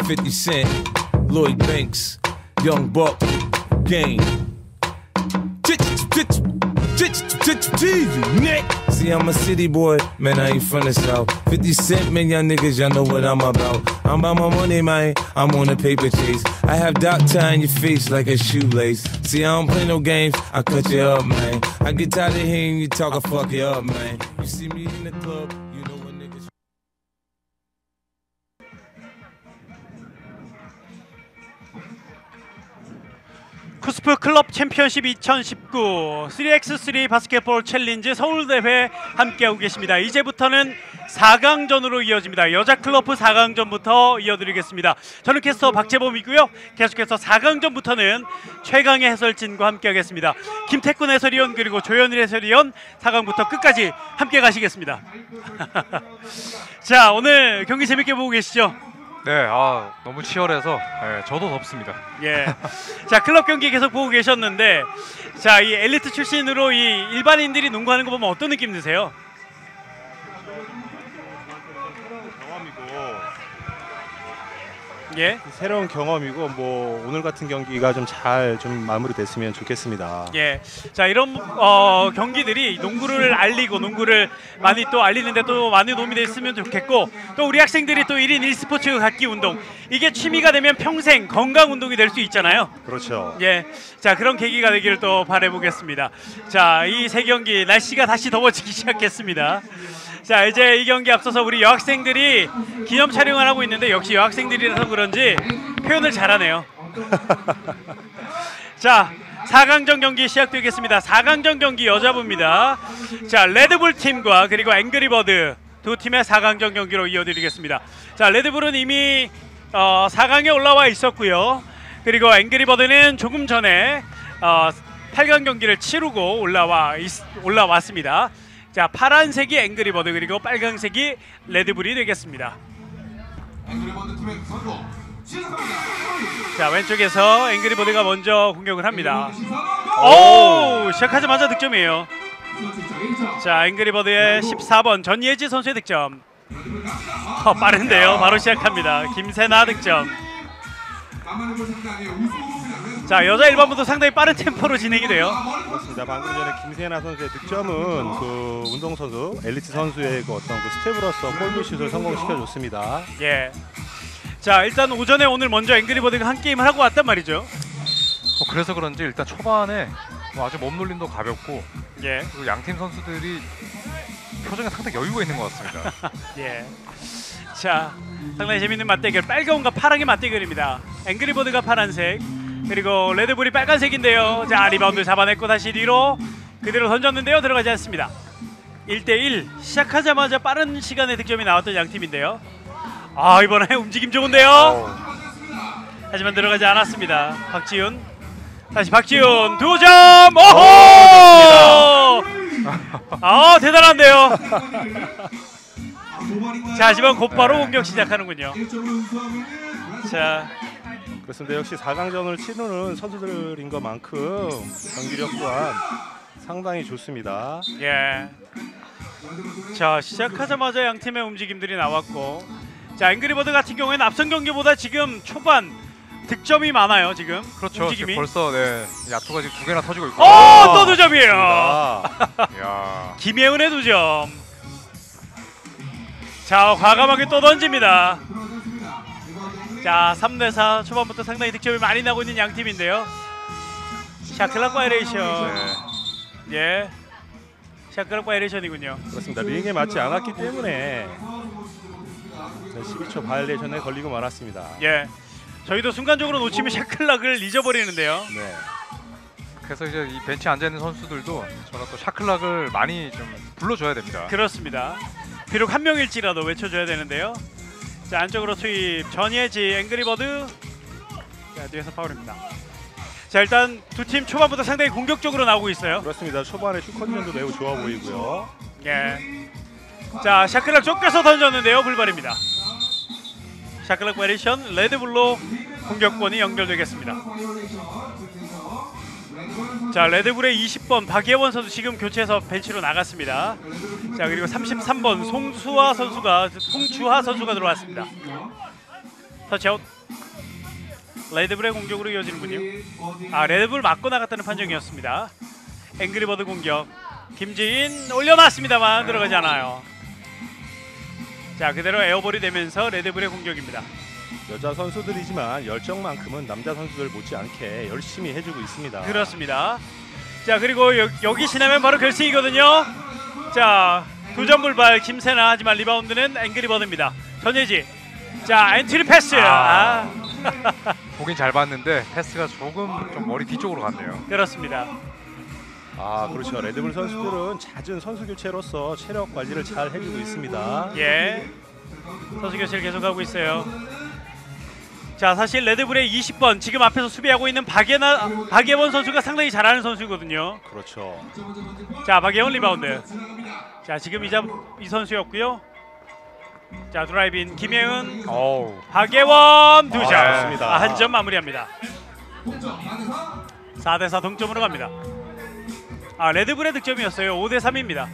50 Cent, Lloyd Banks, Young Buck, Game. See, I'm a city boy, man, I ain't from the South. 50 Cent, man, y'all niggas, y'all know what I'm about. I'm about my money, man, I'm on a paper chase. I have dot tie in your face like a shoelace. See, I don't play no games, I cut you up, man. I get tired of hearing you talk, I fuck you up, man. You see me in the club, you know what niggas... 쿠스프 클럽 챔피언십 2019 3x3 바스켓볼 챌린지 서울대회 함께하고 계십니다. 이제부터는 4강전으로 이어집니다. 여자 클럽 4강전부터 이어드리겠습니다. 저는 캐스터 박재범이고요. 계속해서 4강전부터는 최강의 해설진과 함께하겠습니다. 김태훈 해설위원 그리고 조현일 해설위원 4강부터 끝까지 함께 가시겠습니다. 자, 오늘 경기 재밌게 보고 계시죠? 네, 너무 치열해서 저도 덥습니다. 예. 자, 클럽 경기 계속 보고 계셨는데, 자, 이 엘리트 출신으로 이 일반인들이 농구하는 거 보면 어떤 느낌 드세요? 예. 새로운 경험이고 뭐 오늘 같은 경기가 좀 잘 마무리됐으면 좋겠습니다. 예. 자, 이런 경기들이 농구를 알리고 농구를 많이 또 알리는데 또 많은 도움이 됐으면 좋겠고, 또 우리 학생들이 또 1인 1스포츠 각기 운동, 이게 취미가 되면 평생 건강 운동이 될 수 있잖아요. 그렇죠. 예. 자, 그런 계기가 되기를 또 바라보겠습니다. 자, 이 세 경기 날씨가 다시 더워지기 시작했습니다. 자, 이제 이 경기 앞서서 우리 여학생들이 기념 촬영을 하고 있는데, 역시 여학생들이라서 그런지 표현을 잘하네요. 자, 4강전 경기 시작되겠습니다. 4강전 경기 여자부입니다. 자, 레드불 팀과 그리고 앵그리버드 두 팀의 4강전 경기로 이어드리겠습니다. 자, 레드불은 이미 4강에 올라와 있었고요. 그리고 앵그리버드는 조금 전에 8강 경기를 치르고 올라왔습니다. 자, 파란색이 앵그리버드 그리고 빨강색이 레드불이 되겠습니다. 자, 왼쪽에서 앵그리버드가 먼저 공격을 합니다. 오! 시작하자마자 득점이에요. 자, 앵그리버드의 14번 전예지 선수의 득점. 빠른데요. 바로 시작합니다. 김세나 득점. 자, 여자 일반부도 상당히 빠른 템포로 진행이 돼요. 그렇습니다. 방금 전에 김세나 선수의 득점은 그 운동선수 엘리트 선수의 그 어떤 그 스텝으로서 골밑슛을 성공시켜줬습니다. 예. 자, 일단 오전에 오늘 먼저 앵그리버드가 한 게임을 하고 왔단 말이죠. 그래서 그런지 일단 초반에 아주 몸놀림도 가볍고, 예. 그리고 양팀 선수들이 표정에 상당히 여유가 있는 것 같습니다. 예. 자, 상당히 재밌는 맞대결, 빨강과 파랑의 맞대결입니다. 앵그리버드가 파란색 그리고 레드불이 빨간색인데요. 자, 리바운드 잡아냈고 다시 뒤로 그대로 던졌는데요. 들어가지 않습니다. 1대1 시작하자마자 빠른 시간에 득점이 나왔던 양팀인데요. 이번에 움직임 좋은데요. 하지만 들어가지 않았습니다. 박지훈, 다시 박지훈 2점. 오호! 대단한데요. 자, 하지만 곧바로 공격 시작하는군요. 자, 그렇습니다. 역시 4강전을 치르는 선수들인 것만큼 경기력 또한 상당히 좋습니다. 예. 자, 시작하자마자 양 팀의 움직임들이 나왔고, 자, 앵그리버드 같은 경우에는 앞선 경기보다 지금 초반 득점이 많아요. 지금 그렇죠. 움직임이. 지금 벌써 야투가 지금 2개나 터지고 있고. 또 2점이에요. 야. 김예은의 2점. 자, 과감하게 또 던집니다. 자, 3대4 초반부터 상당히 득점이 많이 나고 있는 양 팀인데요. 샤클락 바이레이션. 네. 예. 샤클락 바이레이션이군요. 그렇습니다. 링에 맞지 않았기 때문에 12초 바이올레이션에 걸리고 말았습니다. 예. 저희도 순간적으로 놓치면 샤클락을 잊어버리는데요. 네. 그래서 이제 이 벤치에 앉아 있는 선수들도 저는 또 샤클락을 많이 좀 불러줘야 됩니다. 그렇습니다. 비록 한 명일지라도 외쳐줘야 되는데요. 자, 안쪽으로 투입 전예지 앵그리버드. 자, 뒤에서 파울입니다. 자, 일단 두 팀 초반부터 상당히 공격적으로 나오고 있어요. 그렇습니다. 초반에 슛 컨디션도 매우 좋아 보이고요. 예. 자, 샤클락 쫓겨서 던졌는데요. 불발입니다. 샤클락 바리션 레드불로 공격권이 연결되겠습니다. 자, 레드불의 20번 박예원 선수 지금 교체해서 벤치로 나갔습니다. 자, 그리고 33번 송주하 선수가 들어왔습니다. 터치아웃. 레드불의 공격으로 이어지는군요. 아, 레드불 맞고 나갔다는 판정이었습니다. 앵그리버드 공격. 김지인 올려놨습니다만 들어가지 않아요. 자, 그대로 에어볼이 되면서 레드불의 공격입니다. 여자 선수들이지만 열정만큼은 남자 선수들 못지않게 열심히 해주고 있습니다. 그렇습니다. 자, 그리고 여기 지나면 바로 결승이거든요. 자, 2점 불발 김세나. 하지만 리바운드는 앵그리버드입니다. 전예지. 자, 엔트리 패스. 보긴 잘 봤는데 패스가 조금 좀 머리 뒤쪽으로 갔네요. 그렇습니다. 아, 그렇죠. 레드불 선수들은 잦은 선수 교체로서 체력 관리를 잘 해주고 있습니다. 예, 선수 교체를 계속하고 있어요. 자, 사실 레드불의 20번 지금 앞에서 수비하고 있는 박예원 선수가 상당히 잘하는 선수거든요. 그렇죠. 자, 박예원 리바운드. 자, 지금 이 선수였고요. 자, 드라이브인 김혜은. 어우. 박예원 2점. 좋습니다. 한 점 마무리합니다. 4대4 동점으로 갑니다. 아, 레드불의 득점이었어요. 5대3입니다.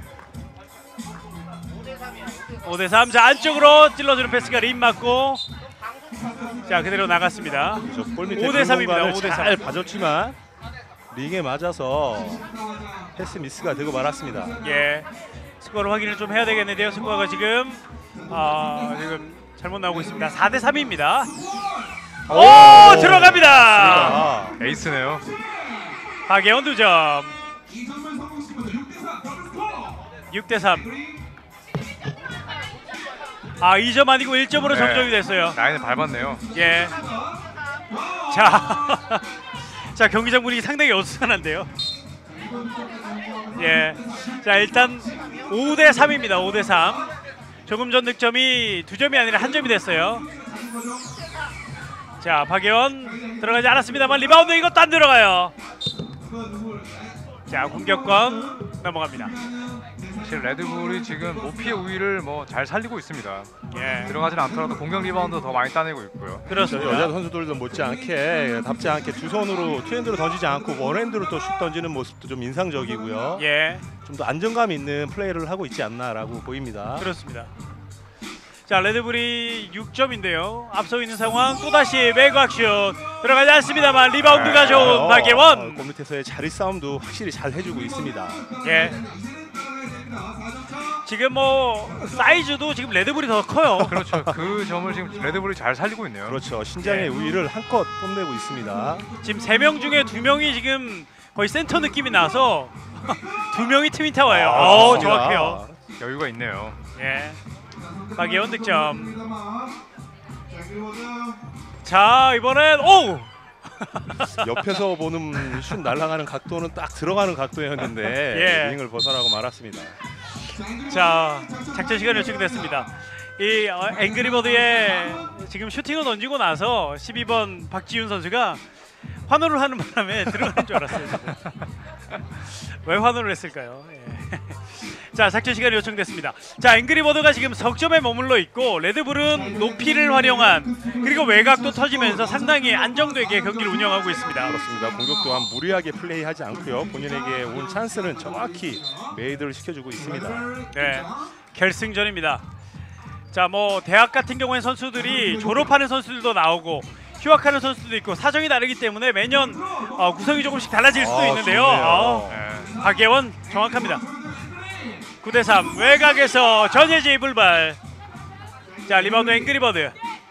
5대3. 자, 안쪽으로 찔러주는 패스가 림 맞고, 자, 그대로 나갔습니다. 골 밑에 5대3입니다. 5대3 잘 봐줬지만 링에 맞아서 패스 미스가 되고 말았습니다. 예, 스코어를 확인을 좀 해야 되겠는데요. 스코어가 지금 잘못 나오고 있습니다. 4대3입니다. 오, 들어갑니다. 에이스네요. 박예원 2점. 6대3. 아, 2점 아니고 1점으로 네. 정정이 됐어요. 라인을 밟았네요. 예. 자, 자, 경기장 분위기 상당히 어수선한데요. 예. 자, 일단 5대3입니다. 5대3. 조금 전 득점이 2점이 아니라 1점이 됐어요. 자, 박예원 들어가지 않았습니다만 리바운드 이것도 안 들어가요. 자, 공격권 넘어갑니다. 사실 레드불이 지금 높이의 우위를 뭐 잘 살리고 있습니다. 예. 들어가진 않더라도 공격 리바운드 더 많이 따내고 있고요. 그렇습니다. 여자 선수들도 못지않게 답지 않게 두 손으로 투핸드로 던지지 않고 원핸드로 또 슛 던지는 모습도 좀 인상적이고요. 예. 좀 더 안정감 있는 플레이를 하고 있지 않나라고 보입니다. 그렇습니다. 자, 레드불이 6점인데요. 앞서 있는 상황. 또다시 외곽슛 들어가지 않습니다만 리바운드가 좋은 박예원. 골 밑에서의 자리 싸움도 확실히 잘 해주고 있습니다. 예. 지금 뭐 사이즈도 지금 레드불이 더 커요. 그렇죠. 그 점을 지금 레드불이 잘 살리고 있네요. 그렇죠. 신장의 예. 우위를 한껏 뽐내고 있습니다. 지금 3명 중에 2명이 지금 거의 센터 느낌이 나서 2명이 트윈 타워예요. 좋습니다. 정확해요. 여유가 있네요. 예. 박예원 득점. 자, 이번엔 오! 옆에서 보는 슛 날아가는 각도는 딱 들어가는 각도였는데 예. 링을 벗어나고 말았습니다. 자, 작전 시간 요청이 됐습니다. 이 앵그리버드의 지금 슈팅을 던지고 나서 12번 박지윤 선수가 환호를 하는 바람에 들어가는 줄 알았어요. 왜 환호를 했을까요? 예. 자, 작전 시간이 요청됐습니다. 자, 앵그리버드가 지금 석점에 머물러 있고 레드불은 높이를 활용한 그리고 외곽도 터지면서 상당히 안정되게 경기를 운영하고 있습니다. 그렇습니다. 공격 또한 무리하게 플레이하지 않고요. 본인에게 온 찬스는 정확히 메이드를 시켜주고 있습니다. 네, 결승전입니다. 자, 뭐 대학 같은 경우엔 선수들이 졸업하는 선수들도 나오고 휴학하는 선수들도 있고 사정이 다르기 때문에 매년 구성이 조금씩 달라질 수도 있는데요. 좋네요. 박예원 정확합니다. 9대3 외곽에서 전예지 불발. 자, 리바운드 앵그리버드.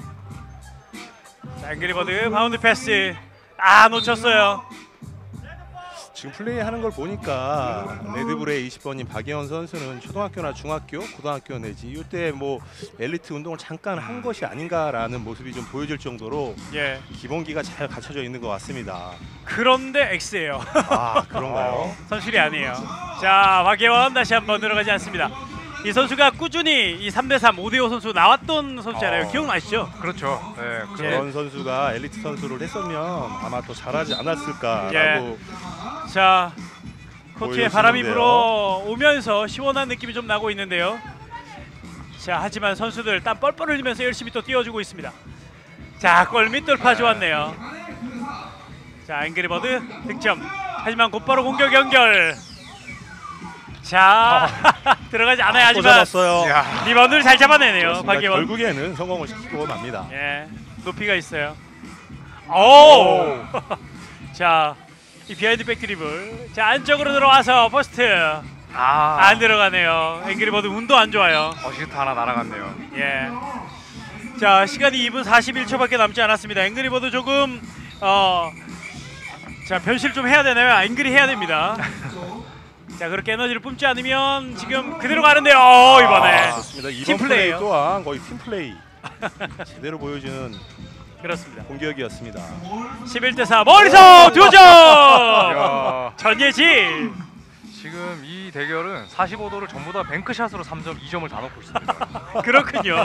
자, 앵그리버드 바운드 패스. 아, 놓쳤어요. 지금 플레이하는 걸 보니까 레드불의 20번인 박예원 선수는 초등학교나 중학교, 고등학교 내지 이때 뭐 엘리트 운동을 잠깐 한 것이 아닌가라는 모습이 좀 보여질 정도로 예. 기본기가 잘 갖춰져 있는 것 같습니다. 그런데 X예요. 아, 그런가요? 선출이 아니에요. 자, 박예원 다시 한번 들어가지 않습니다. 이 선수가 꾸준히 이 3대3 5대5 선수 나왔던 선수잖아요. 기억나시죠? 그렇죠. 네, 그런 선수가 엘리트 선수를 했으면 아마 또 잘하지 않았을까라고 자, 코트에 바람이 보여지는데요. 불어오면서 시원한 느낌이 좀 나고 있는데요. 자, 하지만 선수들 땀 뻘뻘 흘리면서 열심히 또 뛰어주고 있습니다. 자, 골밑 돌파 좋았네요. 자, 앵그리버드 득점. 하지만 곧바로 공격 연결. 자 들어가지 않아야 또 하지만 잡았어요. 야, 리바운드를 잘 잡아내네요. 그렇습니다. 박예원. 결국에는 성공을 시키고 맙니다. 예, 높이가 있어요. 오! 자, 이 비하인드 백 드리블. 자, 안쪽으로 들어와서 퍼스트. 안 들어가네요. 앵그리버드 운도 안 좋아요. 어시스트 하나 날아갔네요. 예. 자, 시간이 2분 41초밖에 남지 않았습니다. 앵그리버드 조금 자, 변실 좀 해야 되나요? 앵그리 해야 됩니다. 자, 그렇게 에너지를 뿜지 않으면 지금 그대로 가는데요. 이번에 좋습니다. 이번 팀 플레이 플레이예요. 또한 거의 팀 플레이 제대로 보여주는 그렇습니다. 공격이었습니다. 11대4 머리서 2점. 야, 전예지. 지금 이 대결은 45도를 전부 다 뱅크샷으로 3점, 2점을 다 넣고 있습니다. 그렇군요.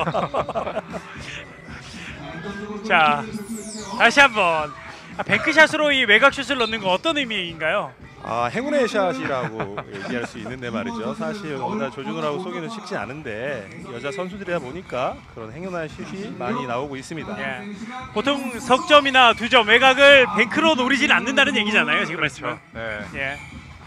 자, 다시 한번 뱅크샷으로 이 외곽슛을 넣는 건 어떤 의미인가요? 행운의 샷이라고 얘기할 수 있는데 말이죠. 사실 오늘 조준호라고 쏘기는 쉽지 않은데 여자 선수들이다 보니까 그런 행운의 슛이 많이 나오고 있습니다. 예. 보통 석점이나 2점 외곽을 뱅크로 노리지는 않는다는 얘기잖아요. 지금 말씀은. 네. 예.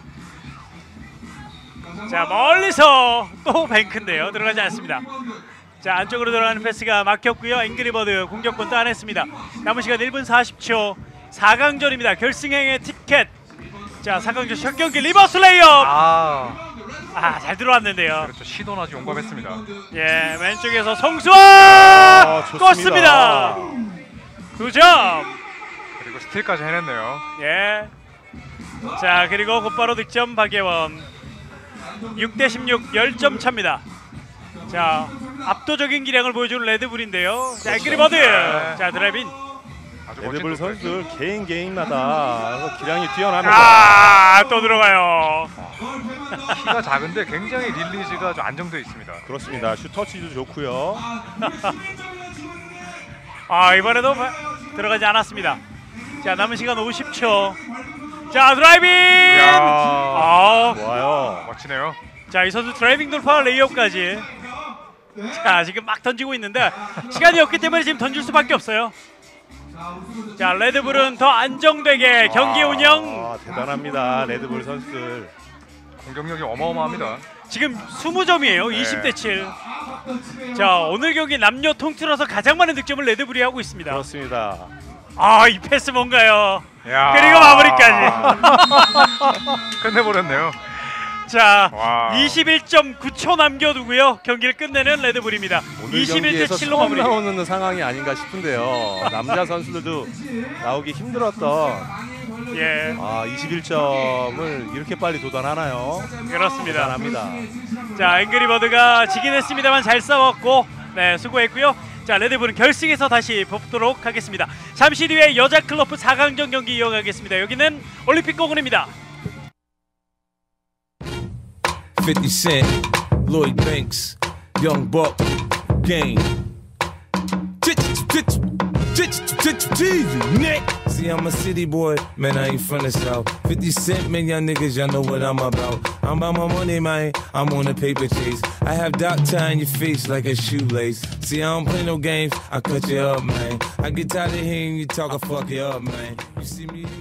자, 멀리서 또 뱅크인데요. 들어가지 않습니다. 자, 안쪽으로 들어가는 패스가 막혔고요. 앵그리버드 공격권 따냈습니다. 남은 시간 1분 40초. 4강전입니다. 결승행의 티켓. 자, 4강전 첫 경기 리버스 레이업. 잘 들어왔는데요. 그렇죠. 시도는 아주 용감했습니다. 예, 왼쪽에서 성수아 좋습니다. 껐습니다. 2점. 그리고 스틸까지 해냈네요. 예. 자, 그리고 곧바로 득점 박예원. 6대16 10점 차입니다. 자, 압도적인 기량을 보여주는 레드불인데요. 자, 앵그리버드. 네. 자, 드라이빙. 아주 레드불 멋진 선수들 개인마다 기량이 뛰어납니다. 또 들어가요. 키가 작은데 굉장히 릴리즈가 좀 안정되어 있습니다. 그렇습니다. 슛 터치도 좋고요. 이번에도 들어가지 않았습니다. 자, 남은 시간 50초. 자, 드라이빙. 좋아요. 멋지네요. 자, 이 선수 드라이빙 돌파 레이업까지. 자, 지금 막 던지고 있는데 시간이 없기 때문에 지금 던질 수밖에 없어요. 자, 레드불은 더 안정되게 경기 운영. 대단합니다. 레드불 선수들. 공격력이 어마어마합니다. 지금 20점이에요. 20대7. 자, 오늘 경기 남녀 통틀어서 가장 많은 득점을 레드불이 하고 있습니다. 그렇습니다. 이 패스 뭔가요? 야. 그리고 마무리까지. 끝내버렸네요. 자, 와. 21.9초 남겨두고요. 경기를 끝내는 레드불입니다. 오늘 경기에서 21대7로 처음 마무리. 나오는 상황이 아닌가 싶은데요. 남자 선수들도 나오기 힘들었던 예, 21점을 이렇게 빨리 도달하나요? 그렇습니다. 대단합니다. 자, 앵그리버드가 지긴 했습니다만 잘 싸웠고, 네, 수고했고요. 자, 레드불은 결승에서 다시 뵙도록 하겠습니다. 잠시 뒤에 여자 클럽 4강전 경기 이어가겠습니다. 여기는 올림픽 공원입니다. 50 Cent, Lloyd Banks, Young Buck, Game. See, I'm a city boy, man, I ain't from the South. 50 Cent, man, y'all niggas, y'all know what I'm about. I'm about my money, man, I'm on a paper chase. I have dot tie in your face like a shoelace. See, I don't play no games, I cut you up, man. I get tired of hearing you talk, I fuck you up, man. You see me?